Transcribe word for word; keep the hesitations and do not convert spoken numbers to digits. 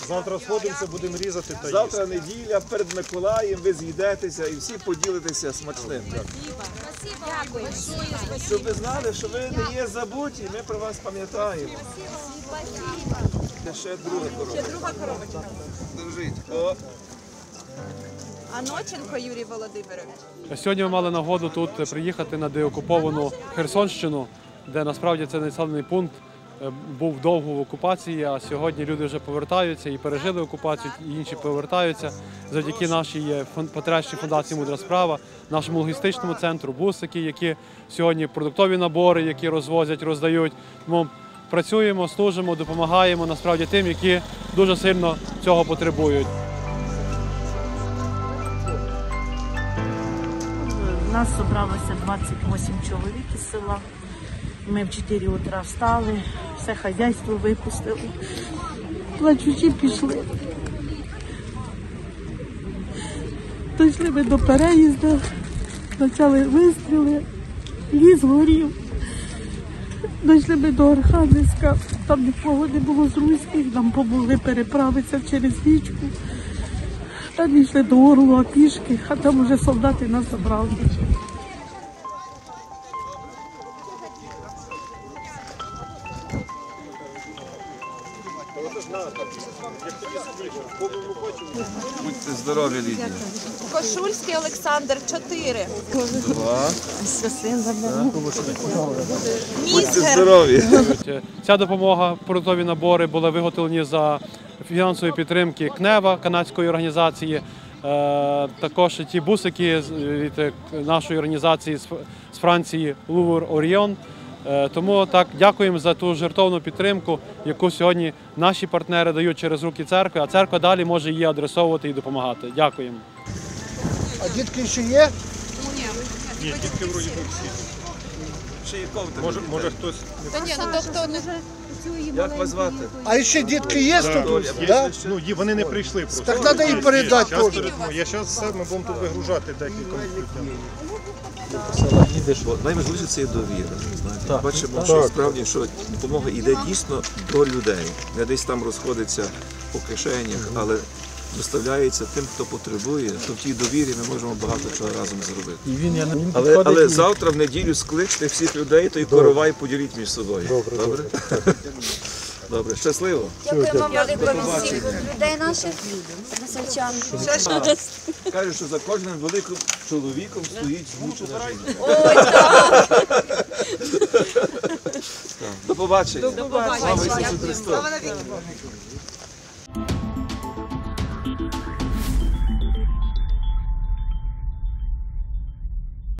Завтра сходимося, будемо різати та Завтра неділя, перед Миколаєм ви з'їдетеся і всі поділитеся смачним. Дякую. Щоб ви знали, що ви не є забуті, ми про вас пам'ятаємо. Це ще друга коробочка. Ще друга коробочка. Держіть. О. Аноченко Юрій Володимирович. Сьогодні ми мали нагоду тут приїхати на деокуповану Херсонщину, де насправді цей населений пункт був довго в окупації, а сьогодні люди вже повертаються і пережили окупацію, і інші повертаються. Завдяки нашій патріаршій фундації «Мудра справа», нашому логістичному центру, бусики, які сьогодні продуктові набори, які розвозять, роздають. Тому працюємо, служимо, допомагаємо насправді тим, які дуже сильно цього потребують. Нас зібралося двадцять вісім чоловік із села. Ми в чотири утра встали, все хазяйство випустили. Плачучи пішли. Дійшли ми до переїзду, почали вистріли, ліс горів. Дійшли ми до Архангельська, там нікого не було з руських, нам помогли переправитися через річку. Та дійшли до Орлова пішки, а там вже солдати нас забрали. Будьте здорові, Лідія. Кошульський Олександр, чотири. Два. Будьте Мізгер. здорові. Ця допомога, продуктові набори були виготовлені за фінансової підтримки КНЕВА, канадської організації. Е, також ті бусики від нашої організації з Франції Лувр Оріон. Е, тому так дякуємо за ту жертовну підтримку, яку сьогодні наші партнери дають через руки церкви, а церква далі може її адресовувати і допомагати. Дякуємо. А дітки ще є? Ні, дітки вроді би всі. Ще є ковдри. Може, може хтось... Та ні, ну то хто не... Як вас звати? А ще дітки є тут? Є, Да? ну, є, вони не прийшли просто. Так треба їм передати Щас теж. передамо. Я зараз все, ми будемо тут вигружати декілька людей. Найважливіше це є довіра. Знаєте. Бачимо, що справді що допомога йде дійсно до людей. Не десь там розходиться по кишенях, але доставляється тим, хто потребує, то в тій довірі ми можемо багато чого разом зробити. Але, але завтра в неділю скличте всіх людей, то і коровай поділіть між собою. Добре? Добре? Добре. Щасливо. Дякуємо велико від всіх людей наших, насельчан. Кажуть, що за кожним великим чоловіком стоїть змучена жінка. Ой, так! До побачення. До побачення. Слава Ісусу Христу. Слава навіки Богу.